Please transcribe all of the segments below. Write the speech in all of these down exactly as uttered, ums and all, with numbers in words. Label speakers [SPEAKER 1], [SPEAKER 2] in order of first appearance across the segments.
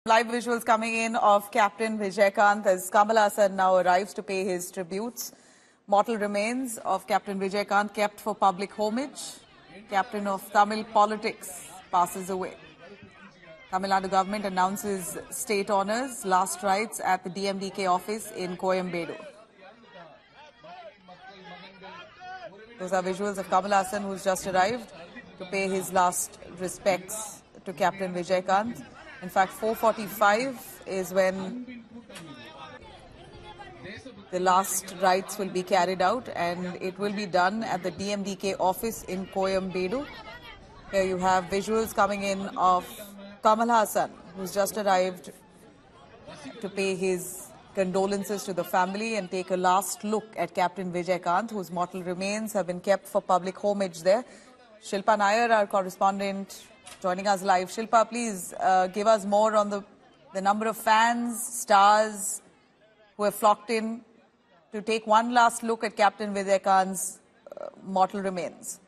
[SPEAKER 1] Live visuals coming in of Captain Vijayakanth as Kamal Haasan now arrives to pay his tributes. Mortal remains of Captain Vijayakanth kept for public homage. Captain of Tamil politics passes away. Tamil Nadu government announces state honours, last rites at the D M D K office in Coimbatore. Those are visuals of Kamal Haasan, who's just arrived to pay his last respects to Captain Vijayakanth. In fact, four forty-five is when the last rites will be carried out, and it will be done at the D M D K office in Coimbatore. Here you have visuals coming in of Kamal Haasan, who's just arrived to pay his condolences to the family and take a last look at Captain Vijayakanth, whose mortal remains have been kept for public homage there. Shilpa Nair, our correspondent, joining us live. Shilpa, please uh, give us more on the, the number of fans, stars who have flocked in to take one last look at Captain Vijayakanth's uh, mortal remains.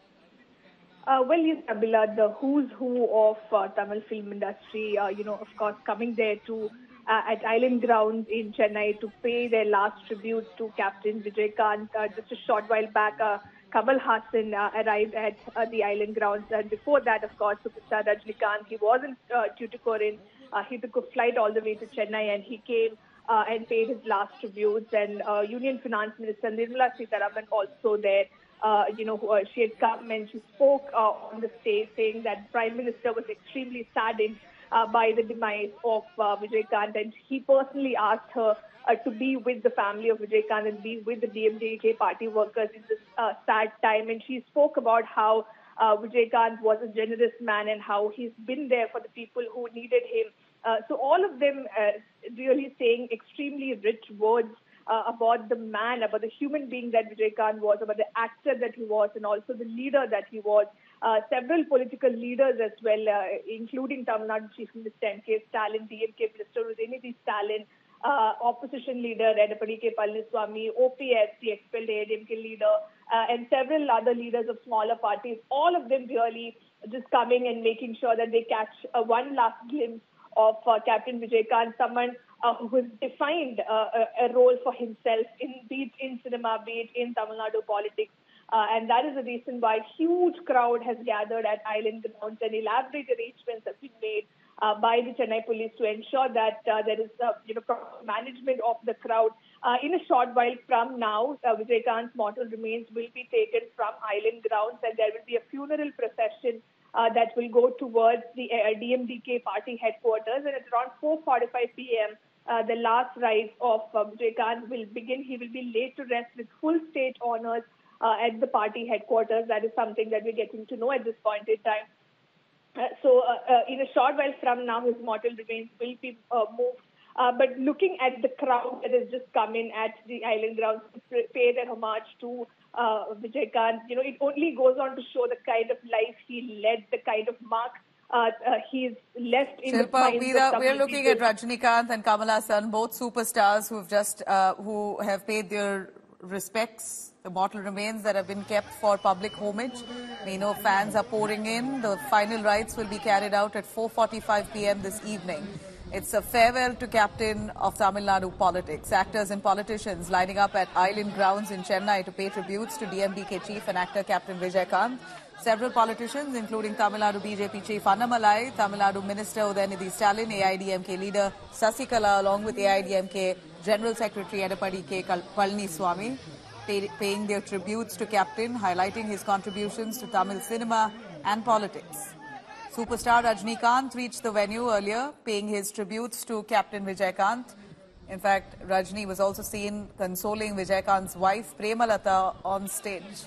[SPEAKER 2] Uh, well, yes, Abila, the who's who of uh, Tamil film industry, uh, you know, of course, coming there to uh, at Island Grounds in Chennai to pay their last tribute to Captain Vijayakanth. Uh, just a short while back, uh, Kamal Haasan uh, arrived at uh, the Island Grounds, and before that, of course, superstar Rajinikanth, he wasn't uh, Tuticorin. Uh, he took a flight all the way to Chennai, and he came uh, and paid his last tributes. And uh, Union Finance Minister Nirmala Sitharaman also there. Uh, you know, uh, she had come and she spoke uh, on the stage saying that the Prime Minister was extremely saddened uh, by the demise of uh, Vijayakanth, and he personally asked her uh, to be with the family of Vijayakanth and be with the D M D K party workers in this uh, sad time. And she spoke about how uh, Vijayakanth was a generous man and how he's been there for the people who needed him. Uh, so all of them uh, really saying extremely rich words Uh, about the man, about the human being that Vijayakanth was, about the actor that he was, and also the leader that he was. Uh, several political leaders as well, uh, including Tamil Nadu Chief Minister M K Stalin, D M K Minister Udayanithi Stalin, uh, opposition leader Edapadi K Palaniswamy, O P S, the expelled A D M K leader, uh, and several other leaders of smaller parties. All of them really just coming and making sure that they catch uh, one last glimpse of uh, Captain Vijayakanth, someone uh, who has defined uh, a, a role for himself, in be it in cinema, be it in Tamil Nadu politics. Uh, and that is the reason why huge crowd has gathered at Island Grounds, and elaborate arrangements have been made uh, by the Chennai police to ensure that uh, there is uh, you know, proper management of the crowd. Uh, in a short while from now, uh, Vijayakanth's mortal remains will be taken from Island Grounds, and there will be a funeral procession Uh, that will go towards the uh, D M D K party headquarters, and at around four forty-five p m uh, the last rites of uh, Vijayakanth will begin. He will be laid to rest with full state honours uh, at the party headquarters. That is something that we're getting to know at this point in time. Uh, so uh, uh, in a short while from now, his mortal remains will be uh, moved. Uh, but looking at the crowd that has just come in at the Island Grounds to pay their homage to uh, Vijayakanth, you know, it only goes on to show the kind of life he led, the kind of mark uh, uh, he's left in
[SPEAKER 1] Shilpa,
[SPEAKER 2] the minds
[SPEAKER 1] we
[SPEAKER 2] of
[SPEAKER 1] are,
[SPEAKER 2] Tamil
[SPEAKER 1] we are looking
[SPEAKER 2] people.
[SPEAKER 1] at Rajinikanth and Kamal Haasan, both superstars who've just uh, who have paid their respects, the mortal remains that have been kept for public homage. We know fans are pouring in. The final rites will be carried out at four forty-five p m this evening. It's a farewell to Captain of Tamil Nadu politics. Actors and politicians lining up at Island Grounds in Chennai to pay tributes to D M D K chief and actor Captain Vijayakanth. Several politicians, including Tamil Nadu B J P chief Annamalai, Tamil Nadu Minister Udayanithi Stalin, A I D M K leader Sasikala, along with A I D M K General Secretary Edapadi K Palaniswamy, pay, paying their tributes to Captain, highlighting his contributions to Tamil cinema and politics. Superstar Rajinikanth reached the venue earlier, paying his tributes to Captain Vijayakanth. In fact, Rajni was also seen consoling Vijayakanth's wife, Premalata, on stage.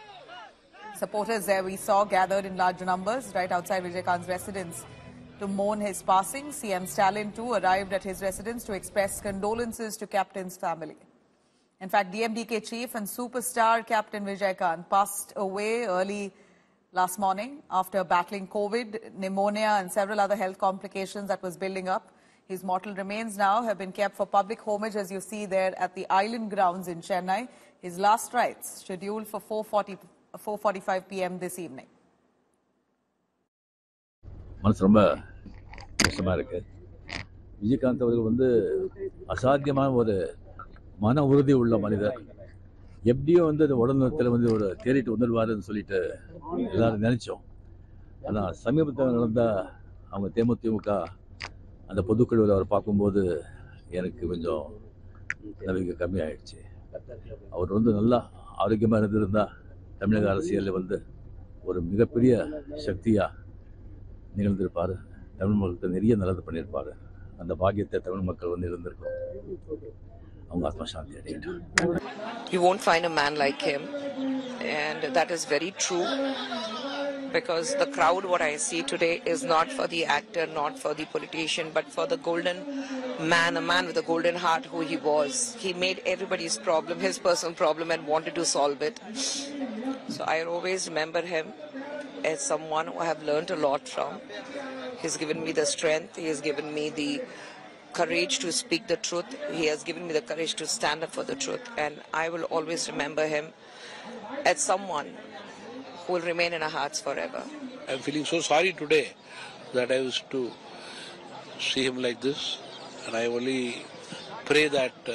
[SPEAKER 1] Supporters there we saw gathered in large numbers right outside Vijayakanth's residence to mourn his passing. C M Stalin too arrived at his residence to express condolences to Captain's family. In fact, D M D K chief and superstar Captain Vijayakanth passed away early last morning after battling COVID, pneumonia and several other health complications that was building up. His mortal remains now have been kept for public homage, as you see there at the Island Grounds in Chennai. His last rites scheduled for four forty-five p m this evening.
[SPEAKER 3] மனசு ரொம்ப கஷ்டமா இருக்கு. விஜயகாந்த் அவர்கள் வந்து அசாத்தியமான ஒரு மன உறுதி உள்ள மனிதர். எப்படியும் வந்து அந்த உடல்நலத்தில் வந்து ஒரு தேறிட்டு வந்துடுவாருன்னு சொல்லிட்டு எல்லாரும் நினைச்சோம். ஆனால் சமீபத்தில் நடந்த அவங்க தேமுதிமுக அந்த பொதுக்குழுவில் அவர் பார்க்கும்போது எனக்கு கொஞ்சம் நம்பிக்கை கம்மியாயிடுச்சு. அவர் வந்து நல்லா ஆரோக்கியமாக இருந்திருந்தா தமிழக அரசியலில் வந்து ஒரு மிகப்பெரிய சக்தியாக நிகழ்ந்திருப்பார். தமிழ் மக்களுக்கு நிறைய நல்லது பண்ணியிருப்பார். அந்த பாக்கியத்தை தமிழ் மக்கள் வந்து இருந்திருக்கும். அவங்க ஆத்மா சாந்தி அடையட்டும்.
[SPEAKER 4] You won't find a man like him, and that is very true, because the crowd what I see today is not for the actor, not for the politician, but for the golden man, a man with a golden heart who he was. He made everybody's problem his personal problem and wanted to solve it. So I always remember him as someone who I have learned a lot from. He's given me the strength, he has given me the courage to speak the truth, he has given me the courage to stand up for the truth, and I will always remember him as someone who will remain in our hearts forever.
[SPEAKER 5] I'm feeling so sorry today that I was to see him like this, and I only pray that uh,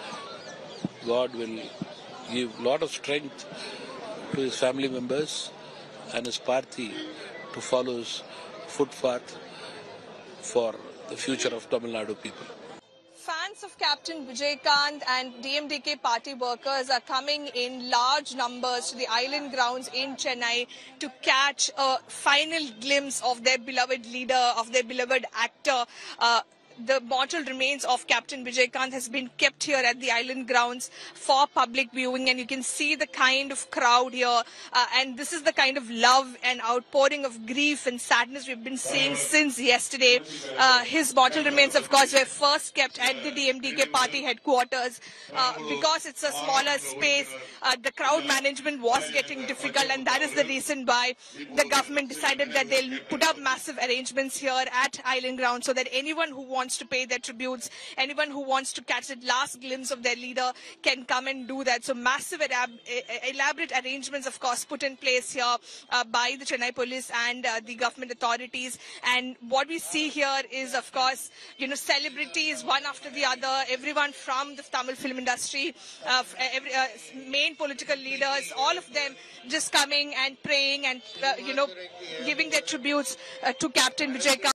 [SPEAKER 5] God will give a lot of strength to his family members and his party to follow his footpath for the future of Tamil Nadu people.
[SPEAKER 6] Fans of Captain Vijaykanth and D M D K party workers are coming in large numbers to the island grounds in Chennai to catch a final glimpse of their beloved leader, of their beloved actor. Uh, The mortal remains of Captain Vijaykanth has been kept here at the island grounds for public viewing, and you can see the kind of crowd here, uh, and this is the kind of love and outpouring of grief and sadness we've been seeing since yesterday. Uh, his mortal remains, of course, were first kept at the D M D K party headquarters. Uh, because it's a smaller space, uh, the crowd management was getting difficult, and that is the reason why the government decided that they'll put up massive arrangements here at island grounds so that anyone who wants to pay their tributes, anyone who wants to catch the last glimpse of their leader can come and do that. So massive elaborate arrangements, of course, put in place here uh, by the Chennai police and uh, the government authorities. And what we see here is, of course, you know, celebrities one after the other, everyone from the Tamil film industry, uh, every, uh, main political leaders, all of them just coming and praying and, uh, you know, giving their tributes uh, to Captain Vijaykanth.